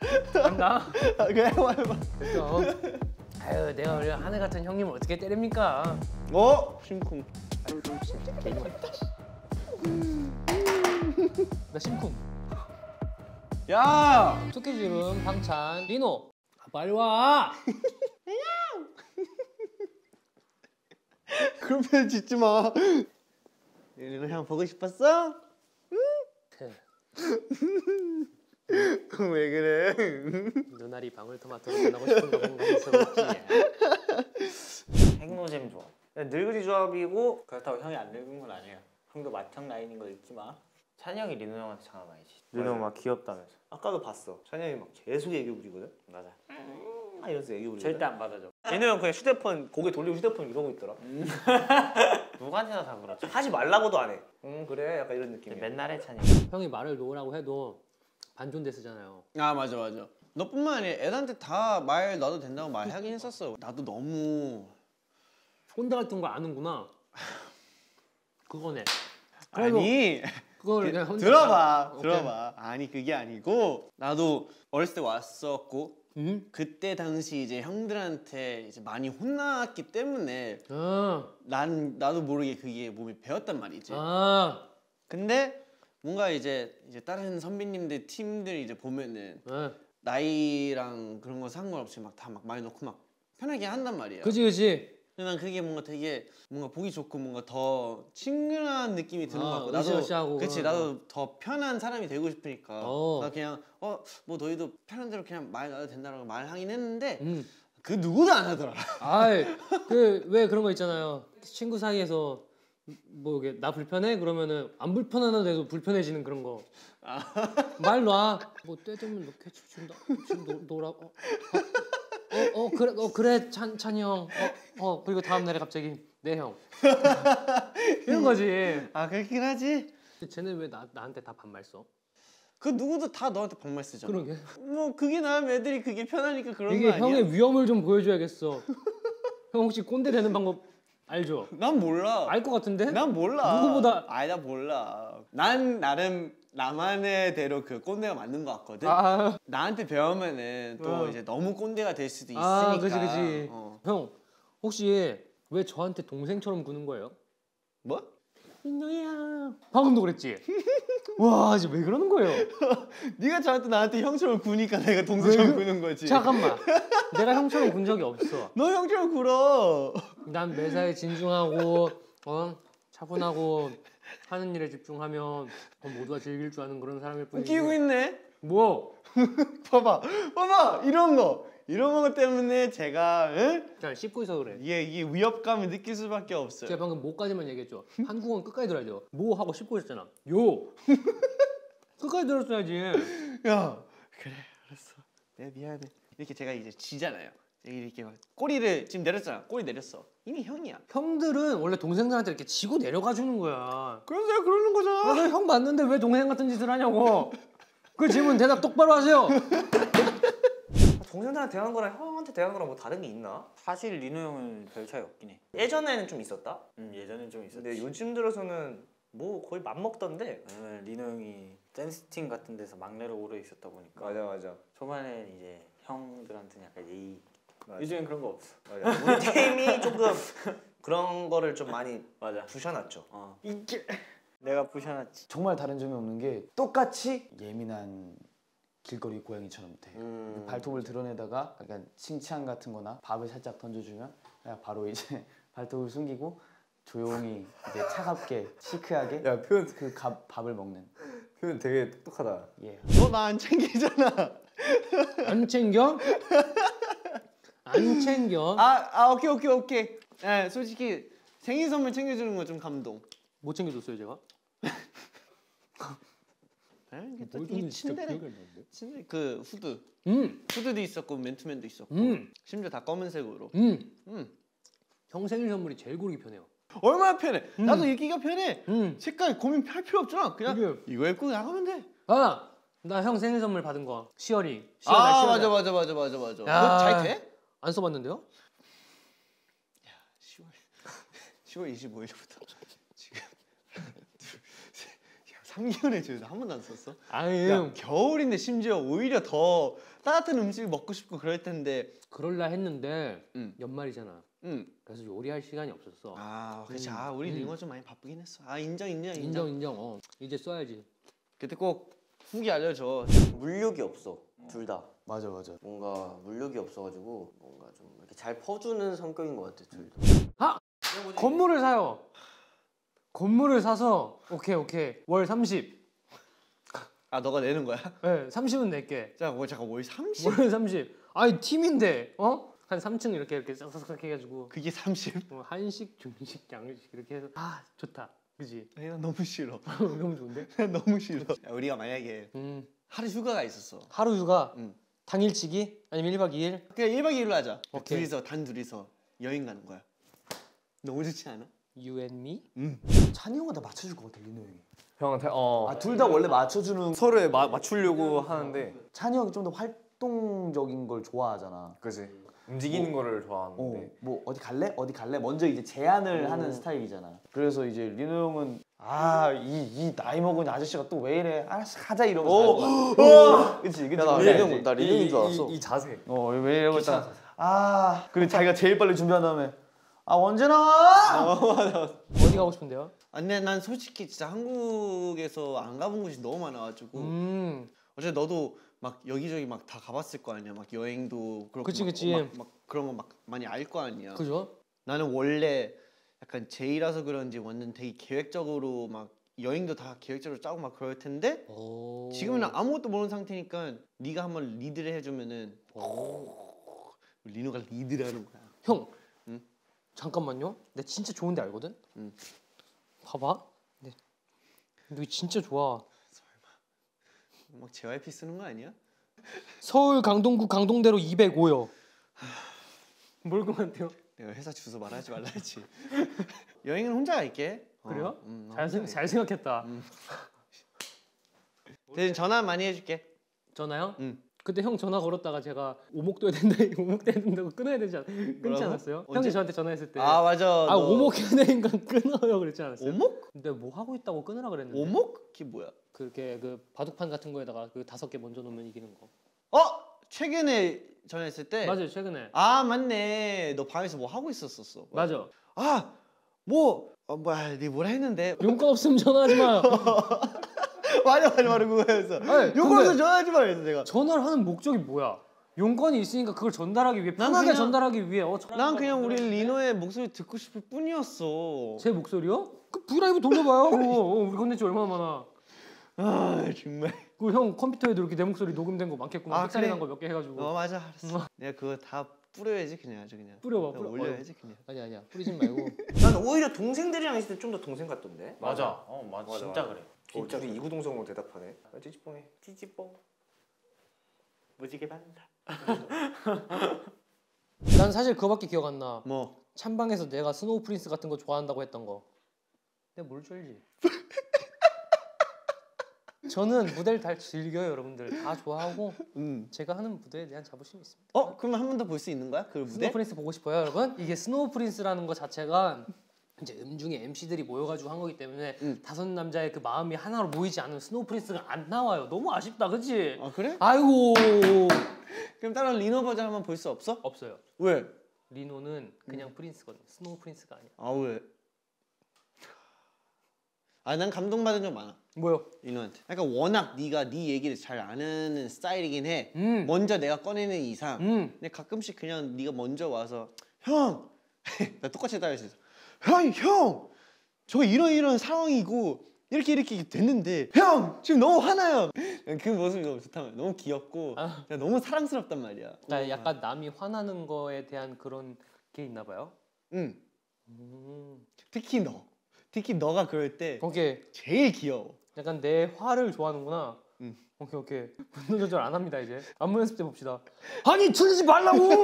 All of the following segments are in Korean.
간다. 그래 해봐. 됐어. 아유 내가 원래 하늘 같은 형님을 어떻게 때립니까? 심쿵. 나 심쿵. 야! 스케줄은 방찬 리노. 빨리 와. 그런 표현 짓지 마. 이거 형 보고 싶었어? 왜 그래? 눈알이 방울토마토로 변하고 싶은가 뭔가 있어 그렇지. 핵노잼 조합. 늙은이 조합이고 그렇다고 형이 안 늙은 건 아니에요. 형도 맏형 라인인 거 잊지 마. 찬이 형이 리노 형한테 장난 많이 치지. 리노 막 귀엽다면서. 아까도 봤어. 찬이 형이 막 계속 애교 부리거든. 맞아. 이러면서 애교 부리거든. 절대 안 받아줘. 리노 형 그냥 휴대폰 고개 돌리고 휴대폰 이러고 있더라. 누구한테나 다 그렇지. 하지 말라고도 안 해. 그래 약간 이런 느낌. 맨날 해 찬이 형. 형이 말을 놓으라고 해도 반존대 쓰잖아요. 아 맞아. 너뿐만 아니라 애들한테 다 말 놔도 된다고 말하긴 했었어. 나도 너무 꼰대 같은 거 아는구나. 그거네. 아니 그걸 그냥 혼자 들어봐. 아니 그게 아니고 나도 어렸을 때 왔었고 그때 당시 이제 형들한테 이제 많이 혼났기 때문에 나도 모르게 그게 몸에 배웠단 말이지. 근데 뭔가 이제 다른 선배님들 팀들 이제 보면은 나이랑 그런 거 상관없이 막 다 막 많이 넣고 막 편하게 한단 말이야. 그치. 난 그게 뭔가 되게 뭔가 보기 좋고 뭔가 더 친근한 느낌이 드는 것 같고 으쌰으쌰하고 나도 더 편한 사람이 되고 싶으니까 나 그냥 뭐 너희도 편한 대로 그냥 말 놔도 된다라고 말하긴 했는데 그 누구도 안 하더라. 아이 그 왜 그런 거 있잖아요. 친구 사이에서 뭐 이게 나 불편해 그러면은 안 불편하는데도 불편해지는 그런 거. 말 놔. 뭐 때 되면 이렇게 지금 놀아. 그래 찬이 형. 그리고 다음 날에 갑자기 네 형. 이런 거지. 그렇긴 하지. 쟤는 왜 나한테 다 반말 써? 그 누구도 다 너한테 반말 쓰잖아. 그러게. 뭐 그게 나면 애들이 그게 편하니까 그런 거 이게 아니야? 형의 위험을 좀 보여줘야겠어. 형 혹시 꼰대 되는 방법 알죠? 난 몰라. 알 것 같은데? 난 몰라. 누구보다. 나 몰라. 난 나름 나만의 대로 그 꼰대가 맞는 것 같거든. 나한테 배우면은 또 이제 너무 꼰대가 될 수도 있으니까. 그지. 형 혹시 왜 저한테 동생처럼 구는 거예요? 뭐? 민노야. 방금도 그랬지. 와, 이제 왜 그러는 거예요? 네가 나한테 형처럼 구니까 내가 동생처럼 구는 거지. 잠깐만. 내가 형처럼 군 적이 없어. 너 형처럼 굴어. 난 매사에 진중하고 차분하고 하는 일에 집중하면 모두가 즐길 줄 아는 그런 사람일 뿐이지. 웃기고 있네. 뭐? 봐봐 이런 거 때문에 제가 잘 씹고 있어 그래. 이게 위협감을 느낄 수밖에 없어요. 제가 방금 뭐까지만 얘기했죠. 한국어는 끝까지 들어야 돼요. 뭐 하고 씹고 있었잖아. 요. 끝까지 들었어야지. 야 그래 알았어. 내가 미안해. 이렇게 제가 이제 지잖아요. 이렇게 막 꼬리를 지금 내렸잖아. 꼬리 내렸어. 이미 형이야. 형들은 원래 동생들한테 이렇게 지고 내려가 주는 거야. 그래서 내가 그러는 거잖아. 내가 형 맞는데 왜 동생 같은 짓을 하냐고. 그 질문 대답 똑바로 하세요. 동생들한테 대하는 거랑 형한테 대하는 거랑 뭐 다른 게 있나? 사실 리노 형은 별 차이 없긴 해. 예전에는 좀 있었다? 예전엔 좀 있었지. 근데 요즘 들어서는 뭐 거의 맘먹던데. 왜냐면 리노 형이 댄스팀 같은 데서 막내로 오래 있었다 보니까. 맞아. 초반에는 이제 형들한테는 약간 예의. 요즘엔 그런 거 없어. 맞아. 우리 팀이 조금 그런 거를 좀 많이 부셔놨죠. 이게 내가 부셔놨지. 정말 다른 점이 없는 게 똑같이 예민한 길거리 고양이처럼 돼. 발톱을 드러내다가 약간 칭찬 같은 거나 밥을 살짝 던져주면 그냥 바로 이제 발톱을 숨기고 조용히 이제 차갑게 시크하게 표현 그 밥을 먹는. 표현 되게 똑똑하다. 예. 너 나 안 챙기잖아. 안 챙겨? 안 챙겨? 오케이. 네, 솔직히 생일 선물 챙겨주는 거 좀 감동. 못 챙겨줬어요 제가? 이 침대에 그 후드. 후드도 있었고 맨투맨도 있었고. 심지어 다 검은색으로. 형 생일 선물이 제일 고르기 편해요. 얼마나 편해. 나도 입기가 편해. 색깔 고민할 필요 없잖아. 그냥 이거 입고 나가면 돼. 나 형 생일 선물 받은 거 시어리. 맞아. 야, 그거 잘 돼? 안 써봤는데요? 야 10월 25일부터 지금 2, 3, 3개월에 조여서 한 번도 안 썼어? 아유. 야, 겨울인데 심지어 오히려 더 따뜻한 음식 먹고 싶고 그럴 텐데. 그럴라 했는데 응. 연말이잖아. 응. 그래서 요리할 시간이 없었어. 아, 그렇지. 아, 우리 링어 좀 많이 바쁘긴 했어. 아, 인정. 이제 써야지. 그때 꼭 후기 알려줘. 물욕이 없어. 둘 다. 맞아. 뭔가 물욕이 없어가지고 뭔가 좀 이렇게 잘 퍼주는 성격인 것 같아 둘 다. 건물을 사요. 건물을 사서 오케이 월 30. 아, 너가 내는 거야? 네, 30은 낼게. 자, 뭐 잠깐 월 30? 월 30. 아니 팀인데 한 3층 이렇게 싹싹싹 해가지고 그게 30? 한식, 중식, 양식 이렇게 해서 좋다. 그지? 아니, 난 너무 싫어. 너무 좋은데? 난 너무 싫어. 야, 우리가 만약에 하루 휴가가 있었어. 하루 휴가 응. 당일치기 아니면 1박 2일? 그냥 1박 2일로 하자. 오케이. 단둘이서 여행 가는 거야. 너무 좋지 않아? You and me? 찬이 형은 다 맞춰줄 것 같아 리노 형이. 형한테 둘 다 원래 맞춰주는. 서로에 맞추려고 하는데 찬이 형이 좀 더 활동적인 걸 좋아하잖아. 그지 움직이는 거를 좋아하는데 뭐 어디 갈래? 먼저 이제 제안을 하는 스타일이잖아. 그래서 이제 리노 형은 이 나이 먹은 아저씨가 또 왜 이래? 알았어 가자 이러면서. 그치. 나 리노인 줄 알았어. 이 자세 왜 이러고 있다가 그리고 자기가 제일 빨리 준비한 다음에 언제 나와? 어디 가고 싶은데요? 근데 난 솔직히 진짜 한국에서 안 가본 곳이 너무 많아가지고 어차피 너도 막 여기저기 막 다 가봤을 거 아니야. 막 여행도 그렇고 그치. 막 그런 거 막 많이 알 거 아니야. 그죠? 나는 원래 약간 제이라서 그런지 완전 되게 계획적으로 막 여행도 다 계획적으로 짜고 막 그럴 텐데 지금은 아무것도 모르는 상태니까 네가 한번 리드를 해주면은 리노가 리드를 하는 거야. 형 응? 잠깐만요. 내 진짜 좋은 데 알거든? 응. 봐봐. 네. 너 진짜 좋아. 막 JYP 쓰는 거 아니야? 서울 강동구 강동대로 205요. 뭘 그만해요? 내가 회사 주소 말하지 말라 했지. 여행은 혼자 갈게. 그래요? 나 혼자 잘 생각했다. 대신 전화 많이 해줄게. 전화요? 응. 그때 형 전화 걸었다가 제가 오목도 해야 된다고 끊어야 되지 끊지 않았어요? 언제? 형이 저한테 전화했을 때 맞아. 오목 해야 되니까 끊어요 그랬지 않았어요? 오목? 근데 뭐 하고 있다고 끊으라 그랬는데 오목? 그게 뭐야? 그렇게 그 바둑판 같은 거에다가 그 5개 먼저 놓으면 이기는 거. 최근에 전화했을 때? 맞아요 최근에. 맞네. 너 방에서 뭐 하고 있었었어. 맞아. 네 뭐라 했는데? 용건 없으면 전화하지 마요. 맞아 그거였어. 용건에서 전화하지 마 그래서 내가. 전화를 하는 목적이 뭐야? 용건이 있으니까 그걸 전달하기 위해 나는 편하게 그냥- 전달하기 위해 난 그냥 우리 리노의 목소리 듣고 싶을 뿐이었어. 제 목소리요? 그 브이라이브 돌려봐요. 우리 컨텐츠 얼마나 많아. 정말. 그 형 컴퓨터에도 이렇게 내 목소리 녹음된 거 많겠구만. 픽사리 그래? 난거 몇 개 해가지고. 맞아 알았어. 내가 그거 다 뿌려야지 그냥 아주 그냥. 뿌려봐. 올려야지 그냥. 아니야 뿌리지 말고. 난 오히려 동생들이랑 있을 때 좀 더 동생 같던데. 맞아 진짜 그래 진짜 둘이 이구동성으로 대답하네. 찌찌뽕해. 찌찌뽕. 무지개 반다. 난 사실 그거밖에 기억 안 나. 뭐? 찬방에서 내가 스노우 프린스 같은 거 좋아한다고 했던 거. 내가 뭘 줄지? 저는 무대를 다 즐겨요, 여러분들. 다 좋아하고 제가 하는 무대에 대한 자부심이 있습니다. 그러면 한 번 더 볼 수 있는 거야? 그 무대? 스노우 프린스 보고 싶어요, 여러분? 이게 스노우 프린스라는 거 자체가 이제 음중에 MC들이 모여가지고 한 거기 때문에 5 남자의 그 마음이 하나로 모이지 않으면 스노우 프린스가 안 나와요. 너무 아쉽다, 그치? 그래? 아이고. 그럼 다른 리노 버전 한번 볼 수 없어? 없어요. 왜? 리노는 그냥 프린스거든. 스노우 프린스가 아니야. 왜? 난 감동받은 적 많아. 뭐요? 리노한테. 그러니까 워낙 네가 네 얘기를 잘 아는 스타일이긴 해. 먼저 내가 꺼내는 이상. 근데 가끔씩 그냥 네가 먼저 와서 형! 나 똑같이 따라했어. 형! 저 이런 상황이고 이렇게 됐는데 형! 지금 너무 화나요. 그 모습이 너무 좋단 말이야. 너무 귀엽고 너무 사랑스럽단 말이야. 그러니까 약간 남이 화나는 거에 대한 그런 게 있나 봐요? 특히 너가 그럴 때 오케이. 제일 귀여워. 약간 내 화를 좋아하는구나. 오케이. 분노 조절 안 합니다 이제. 안무 연습 때 봅시다. 아니 틀리지 말라고.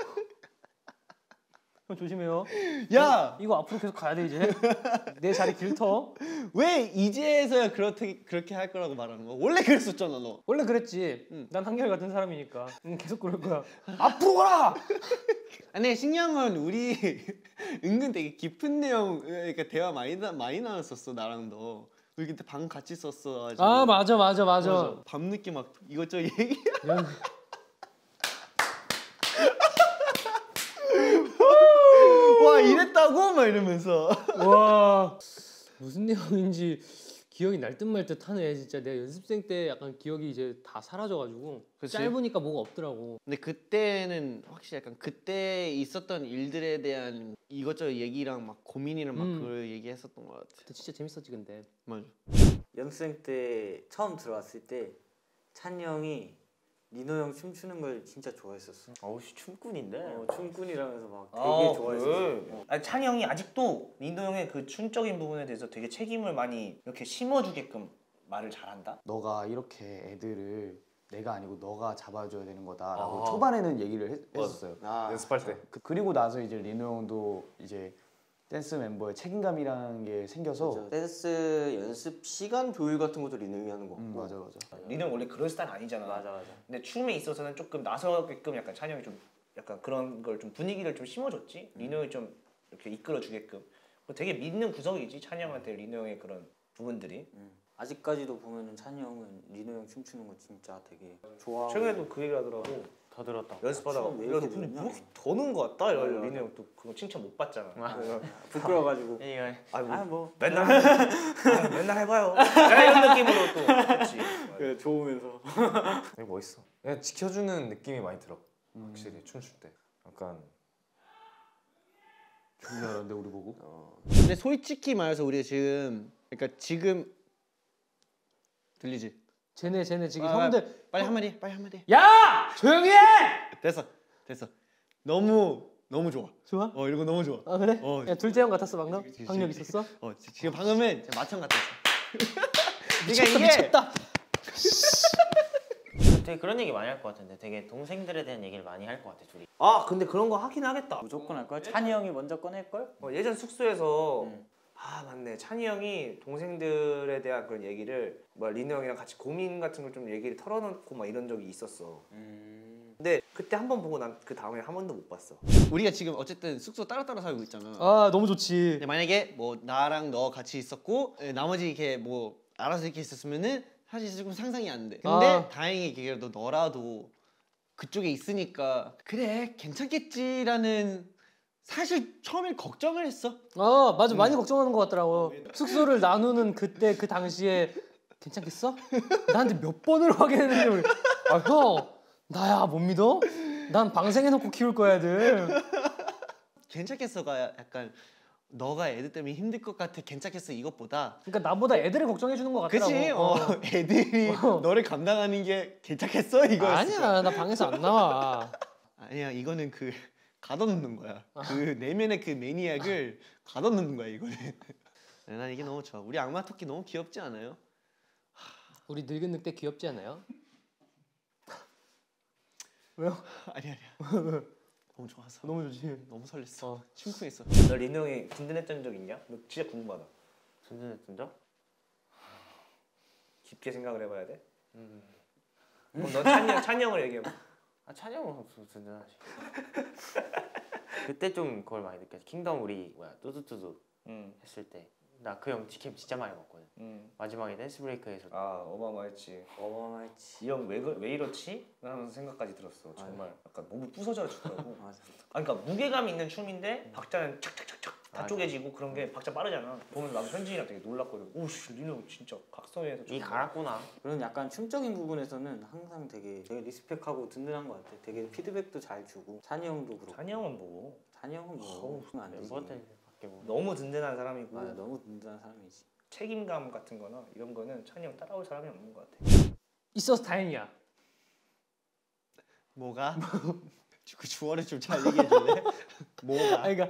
형 조심해요. 야! 이거 앞으로 계속 가야 돼 이제. 내 자리 길터. 왜 이제서야 그렇게 할 거라고 말하는 거야? 원래 그랬었잖아 너. 원래 그랬지. 난 한결 같은 사람이니까. 계속 그럴 거야. 앞으로 가라. 아니 신기한 건 우리 은근 되게 깊은 내용 그러니까 대화 많이 나눴었어 나랑도. 우리 그때 방 같이 썼어. 아 맞아. 밤늦게 막 이것저것 얘기. 와 이랬다고? 막 이러면서. 와 무슨 내용인지 기억이 날 듯 말 듯 하네. 진짜 내가 연습생 때 약간 기억이 이제 다 사라져가지고 그치? 짧으니까 뭐가 없더라고. 근데 그때는 확실히 약간 그때 있었던 일들에 대한 이것저것 얘기랑 막 고민이랑 막 그걸 얘기했었던 것 같아. 그때 진짜 재밌었지 근데. 맞아. 연습생 때 처음 들어왔을 때 찬이 형이 리노 형 춤추는 걸 진짜 좋아했었어. 어우씨 춤꾼인데. 춤꾼이라면서 막 되게 좋아했었어. 아니, 찬이 형이 아직도 리노 형의 그 춤적인 부분에 대해서 되게 책임을 많이 이렇게 심어주게끔 말을 잘한다. 너가 이렇게 애들을 내가 아니고 너가 잡아줘야 되는 거다라고 초반에는 얘기를 했었어요. 연습할 때. 그리고 나서 이제 리노 형도 이제 댄스 멤버의 책임감이라는 게 생겨서 댄스 연습 시간 조율 같은 것도 리노 형이 하는 거 같고. 맞아. 리노 형 원래 그런 스타일 아니잖아. 맞아. 근데 춤에 있어서는 조금 나서게끔 약간 찬이 형이 좀 약간 그런 걸 좀 분위기를 좀 심어줬지. 리노 형이 좀 이렇게 이끌어주게끔. 되게 믿는 구석이지 찬이 형한테 리노 형의 그런 부분들이. 아직까지도 보면은 찬이 형은 리노 형 춤추는 거 진짜 되게 좋아하고. 최근에도 그 얘기를 하더라고. 더 들었다. 연습하다가 춤 왜 야, 이렇게 너 근데 늘었냐? 뭐 이렇게 더 는 거 같다? 리노 형 또 그거 칭찬 못 받잖아. 그래서 부끄러워가지고. 아이고 맨날 해봐요. 이런 느낌으로 또 그렇지. 그래 좋으면서. 되게 멋있어. 그냥 지켜주는 느낌이 많이 들어. 확실히 춤출 때. 약간 존나 잘하는데 우리 보고. 근데 솔직히 말해서 우리가 지금 그러니까 지금 들리지? 쟤네 지금 형들 빨리 한마디 해. 야 조용히 해. 됐어. 너무 좋아. 좋아? 이런 거 너무 좋아. 아 그래? 어. 야 둘째 형 같았어 방금? 학력 있었어? 지금 방금은 진짜 마청 같았어. 미쳤다. 되게 그런 얘기 많이 할 것 같은데 되게 동생들에 대한 얘기를 많이 할 것 같아 둘이. 아 근데 그런 거 하긴 하겠다. 무조건 할 걸. 찬이 형이 먼저 꺼낼 걸. 예전 숙소에서 아 맞네 찬이 형이 동생들에 대한 그런 얘기를 뭐 리노 형이랑 같이 고민 같은 걸 좀 얘기를 털어놓고 막 이런 적이 있었어. 근데 그때 한 번 보고 난 그 다음에 한 번도 못 봤어. 우리가 지금 어쨌든 숙소 따로따로 살고 있잖아. 아 너무 좋지. 근데 만약에 뭐 나랑 너 같이 있었고 나머지 이렇게 뭐 알아서 이렇게 있었으면은 사실 조금 상상이 안 돼. 근데 다행히 그래도 너라도 그쪽에 있으니까 그래 괜찮겠지라는 사실 처음에 걱정을 했어. 맞아 많이 걱정하는 것 같더라고. 숙소를 나누는 그때 그 당시에 괜찮겠어? 나한테 몇 번을 확인했는데 형 나야 못 믿어? 난 방생해놓고 키울 거야 애들. 괜찮겠어가 약간 너가 애들 때문에 힘들 것 같아 괜찮겠어 이것보다 그러니까 나보다 애들을 걱정해 주는 것 같더라고. 그치? 애들이 너를 감당하는 게 괜찮겠어 이거. 아니야 나 방에서 안 나와. 아니야 이거는 그 가둬놓는 거야. 그 내면의 그 매니악을 가둬놓는 거야 이거는. 난 이게 너무 좋아. 우리 악마 토끼 너무 귀엽지 않아요? 우리 늙은 늑대 귀엽지 않아요? 왜요? 아니야. 너무 좋아서. 너무 좋지. 너무 설렜어. 심쿵했어. 너 리노 형이 든든했던 적 있냐? 너 진짜 궁금하다. 든든했던 적? 깊게 생각을 해봐야 돼. 그럼 넌 찬이 형을 얘기해봐. 찬이 형은 든든하지. 그때 좀 그걸 많이 느꼈어. 킹덤 우리 뚜두뚜두 했을 때 나 그 형 치킨 진짜 많이 먹거든. 마지막에 댄스 브레이크에서 아 어마어마했지. 이 형 왜 이렇지? 라는 생각까지 들었어. 정말 약간 몸이 부서져 주더라고. 그러니까 무게감 있는 춤인데 박자는 착착착착 다 쪼개지고 그런 게 박자 빠르잖아. 보면 나도 현진이랑 되게 놀랐거든. 오씨 리노 진짜 각성해서 이 갈았구나. 그런 약간 춤적인 부분에서는 항상 되게 리스펙하고 든든한 것 같아. 되게 피드백도 잘 주고. 찬이 형도 그렇고. 찬이 형은 뭐 찬이 형은 뭐 안 되지. 멤버들밖에 못. 너무 든든한 사람이고 맞아, 너무 든든한 사람이지. 책임감 같은 거나 이런 거는 찬이 형 따라올 사람이 없는 것 같아. 있어서 다행이야. 뭐가? 그 주어를 좀 잘 얘기해 줄래? 뭐가? 그러니까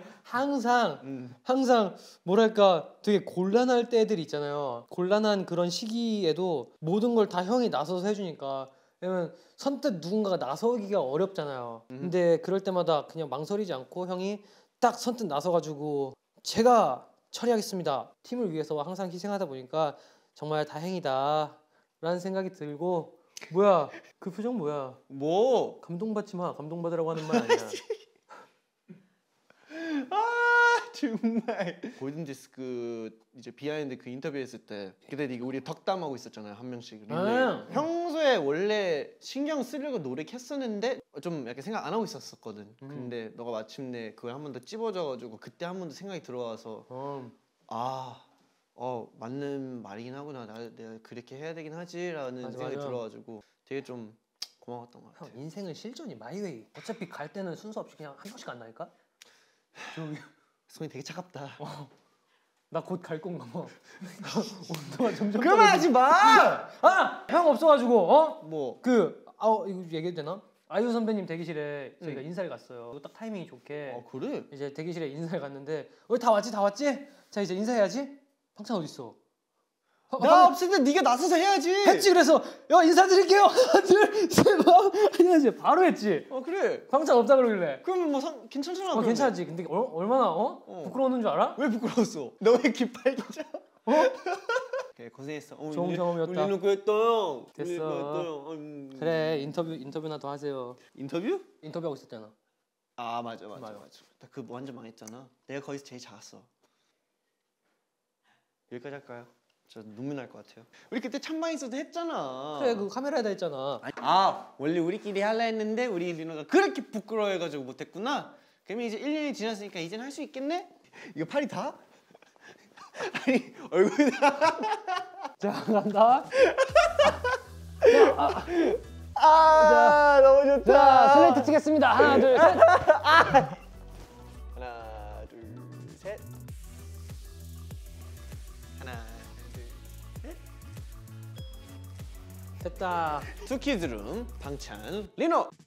항상 뭐랄까 되게 곤란할 때들 있잖아요. 곤란한 그런 시기에도 모든 걸 다 형이 나서서 해주니까. 왜냐면 선뜻 누군가가 나서기가 어렵잖아요. 근데 그럴 때마다 그냥 망설이지 않고 형이 딱 선뜻 나서가지고 제가 처리하겠습니다. 팀을 위해서 항상 희생하다 보니까 정말 다행이다 라는 생각이 들고. 뭐야 그 표정 뭐야? 뭐? 감동받지 마. 감동받으라고 하는 말 아니야. 정말 골든디스크 이제 비하인드 그 인터뷰 했을 때 그때 이게 우리 덕담하고 있었잖아요 한 명씩. 평소에 원래 신경 쓰려고 노력했었는데 좀 약간 생각 안 하고 있었거든. 근데 너가 마침내 그걸 한 번 더 찝어줘가지고 그때 한 번 더 생각이 들어와서 맞는 말이긴 하구나. 내가 그렇게 해야 되긴 하지라는 생각이 들어가지고 되게 좀 고마웠던 것 같아. 형 인생은 실전이 마이웨이. 어차피 갈 때는 순서 없이 그냥 한 명씩 간다니까. 저기 손이 되게 차갑다. 나 곧 갈 건가 봐. 온도가 점점 그만하지 마! 형 없어가지고 뭐? 이거 얘기해도 되나? 아이유 선배님 대기실에 저희가 인사를 갔어요. 딱 타이밍이 좋게. 그래? 이제 대기실에 인사를 갔는데 다 왔지? 자 이제 인사해야지. 방찬 어디 있어? 나 없을 때 네가 나서서 해야지. 했지. 그래서 인사드릴게요. 하나 둘 셋 안녕하세요. 바로 했지. 그래. 방찬 없다 그러길래. 그러면 뭐 괜찮잖아. 괜찮지. 근데 얼마나 부끄러웠는 줄 알아? 왜 부끄러웠어? 너 왜 기빨개져? 그래, 고생했어. 좋은 경험이었다. 우리는 그랬어요. 됐어. 그래 인터뷰나 더 하세요. 인터뷰? 인터뷰하고 있었잖아. 맞아. 나 그거 완전 망했잖아. 내가 거기서 제일 작았어. 여기까지 할까요? 저 눈물 날 것 같아요. 우리 그때 찬방에서도 했잖아. 그래 그 카메라에다 했잖아. 원래 우리끼리 할라 했는데 우리 리노가 그렇게 부끄러워해가지고 못했구나. 그러면 이제 1년이 지났으니까 이젠 할 수 있겠네? 이거 팔이 다? 아니 얼굴 다. 자 간다. 너무 좋다. 자 슬레이트 치겠습니다. 하나 둘 셋. 하나 둘 셋. 하나 둘 셋. 됐다. 투키즈룸 방찬 리노.